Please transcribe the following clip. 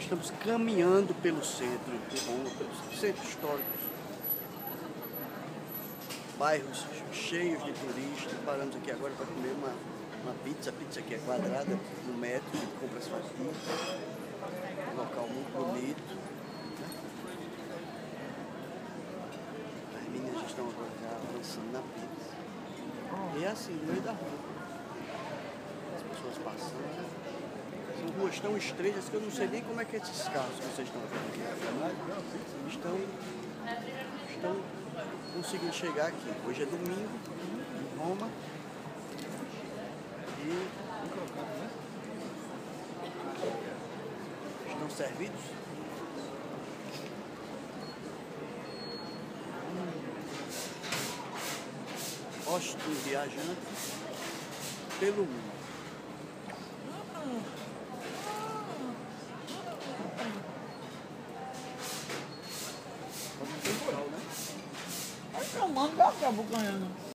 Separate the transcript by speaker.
Speaker 1: Estamos caminhando pelo centro de Roma, pelo centro histórico. Bairros cheios de turistas. Paramos aqui agora para comer uma pizza. A pizza aqui é quadrada, no metro, a gente compra as fatias. Um local muito bonito. As meninas já estão agora já avançando na pizza. E é assim, no meio da rua. As pessoas passando. São ruas tão estreitas que eu não sei nem como é que esses carros que vocês estão vendo aqui estão conseguindo chegar aqui. Hoje é domingo, em Roma. E estão servidos. Ótimo viajante pelo mundo.
Speaker 2: Ai, meu mano, acabou ganhando.